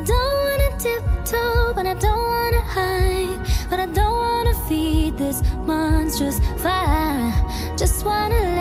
don't wanna tiptoe, but I don't wanna hide, but I don't wanna feed this monstrous fire. Just wanna